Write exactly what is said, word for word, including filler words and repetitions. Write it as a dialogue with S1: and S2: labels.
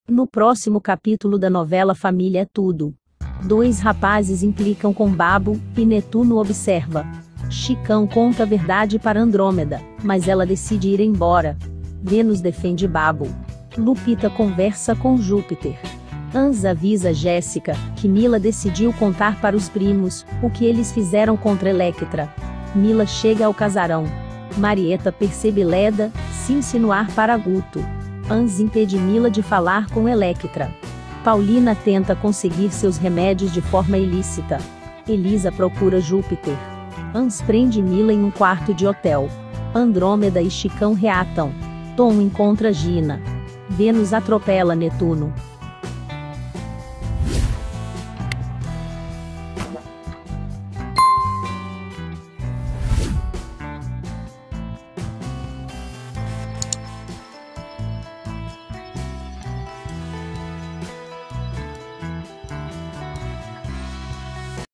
S1: No próximo capítulo da novela Família é Tudo, dois rapazes implicam com Babo, e Netuno observa. Chicão conta a verdade para Andrômeda, mas ela decide ir embora. Vênus defende Babo. Lupita conversa com Júpiter. Hans avisa Jéssica que Mila decidiu contar para os primos o que eles fizeram contra Electra. Mila chega ao casarão. Marieta percebe Leda se insinuar para Guto. Hans impede Mila de falar com Electra. Paulina tenta conseguir seus remédios de forma ilícita. Elisa procura Júpiter. Hans prende Mila em um quarto de hotel. Andrômeda e Chicão reatam. Tom encontra Gina. Vênus atropela Netuno.